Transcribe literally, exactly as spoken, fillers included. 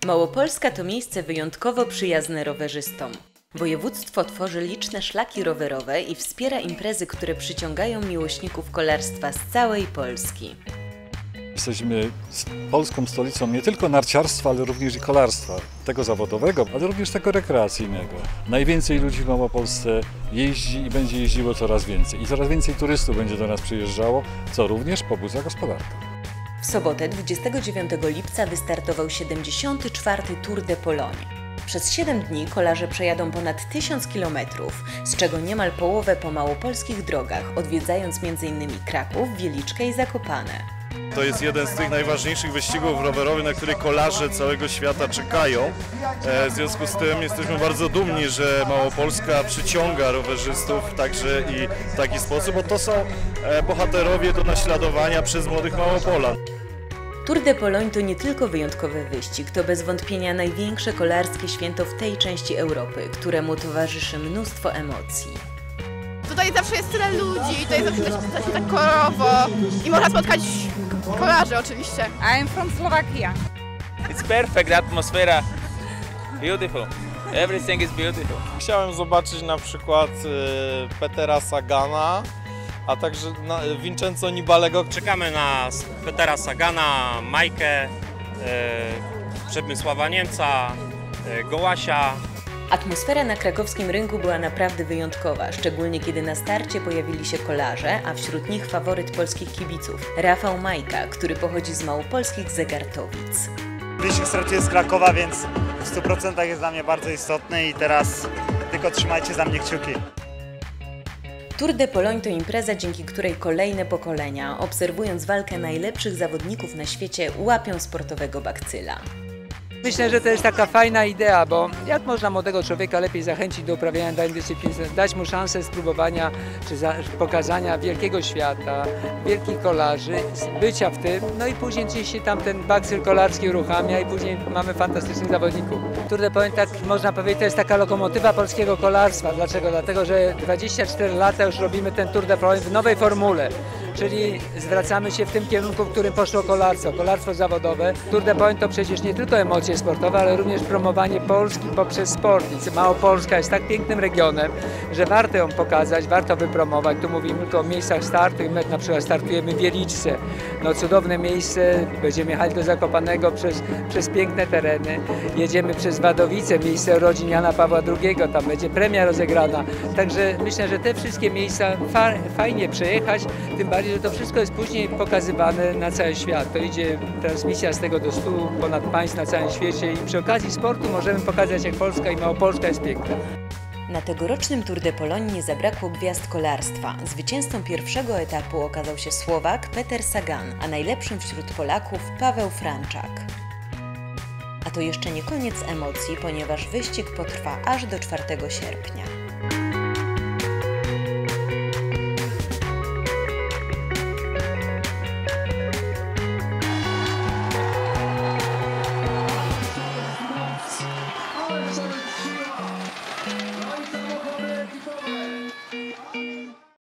Małopolska to miejsce wyjątkowo przyjazne rowerzystom. Województwo tworzy liczne szlaki rowerowe i wspiera imprezy, które przyciągają miłośników kolarstwa z całej Polski. Jesteśmy polską stolicą nie tylko narciarstwa, ale również i kolarstwa. Tego zawodowego, ale również tego rekreacyjnego. Najwięcej ludzi w Małopolsce jeździ i będzie jeździło coraz więcej. I coraz więcej turystów będzie do nas przyjeżdżało, co również pobudza gospodarkę. W sobotę dwudziestego dziewiątego lipca wystartował siedemdziesiąty czwarty Tour de Pologne. Przez siedem dni kolarze przejadą ponad tysiąc kilometrów, z czego niemal połowę po małopolskich drogach, odwiedzając między innymi Kraków, Wieliczkę i Zakopane. To jest jeden z tych najważniejszych wyścigów rowerowych, na które kolarze całego świata czekają. W związku z tym jesteśmy bardzo dumni, że Małopolska przyciąga rowerzystów także i w taki sposób, bo to są bohaterowie do naśladowania przez młodych Małopolan. Tour de Pologne to nie tylko wyjątkowy wyścig, to bez wątpienia największe kolarskie święto w tej części Europy, któremu towarzyszy mnóstwo emocji. Tutaj zawsze jest tyle ludzi, tutaj zawsze jest tak kolorowo i można spotkać kolarzy oczywiście. I'm from Slovakia. It's perfect atmosphere. Beautiful. Everything is beautiful. Chciałem zobaczyć na przykład y, Petera Sagana, a także na, Vincenzo Nibalego. Czekamy na Petera Sagana, Majkę, y, Przemysława Niemca, y, Gołasia. Atmosfera na krakowskim rynku była naprawdę wyjątkowa, szczególnie kiedy na starcie pojawili się kolarze, a wśród nich faworyt polskich kibiców, Rafał Majka, który pochodzi z małopolskich Zegartowic. Wyścig startuje z Krakowa, więc w stu procentach jest dla mnie bardzo istotny i teraz tylko trzymajcie za mnie kciuki. Tour de Pologne to impreza, dzięki której kolejne pokolenia, obserwując walkę najlepszych zawodników na świecie, łapią sportowego bakcyla. Myślę, że to jest taka fajna idea, bo jak można młodego człowieka lepiej zachęcić do uprawiania danej dyscypliny, dać mu szansę spróbowania czy za, pokazania wielkiego świata, wielkich kolarzy, bycia w tym, no i później gdzieś się tam ten bakcyl kolarski uruchamia i później mamy fantastycznych zawodników. Tour de Pologne, tak można powiedzieć, to jest taka lokomotywa polskiego kolarstwa. Dlaczego? Dlatego, że dwadzieścia cztery lata już robimy ten Tour de Pologne w nowej formule. Czyli zwracamy się w tym kierunku, w którym poszło kolarstwo, kolarstwo zawodowe. Tour de Pologne to przecież nie tylko emocje sportowe, ale również promowanie Polski poprzez sport. I Małopolska jest tak pięknym regionem, że warto ją pokazać, warto wypromować. Tu mówimy tylko o miejscach startu i my na przykład startujemy w Wieliczce. No cudowne miejsce, będziemy jechać do Zakopanego przez, przez piękne tereny. Jedziemy przez Wadowice, miejsce urodzin Jana Pawła drugiego, tam będzie premia rozegrana. Także myślę, że te wszystkie miejsca fa fajnie przejechać, tym bardziej, że to wszystko jest później pokazywane na cały świat. To idzie transmisja z tego do stu ponad państw na całym świecie i przy okazji sportu możemy pokazać, jak Polska i Małopolska jest piękna. Na tegorocznym Tour de Pologne nie zabrakło gwiazd kolarstwa. Zwycięzcą pierwszego etapu okazał się Słowak Peter Sagan, a najlepszym wśród Polaków Paweł Franczak. A to jeszcze nie koniec emocji, ponieważ wyścig potrwa aż do czwartego sierpnia.